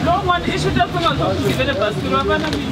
No one issued that from us to give it a basket of enemy.